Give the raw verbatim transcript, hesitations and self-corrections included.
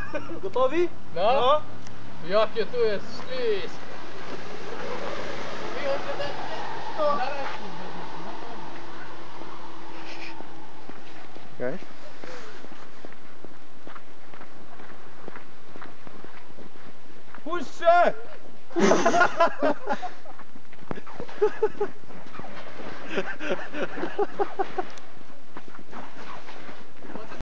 Gotowi? No. No. Jakie tu jest ślisk. No. Okay. Puść się!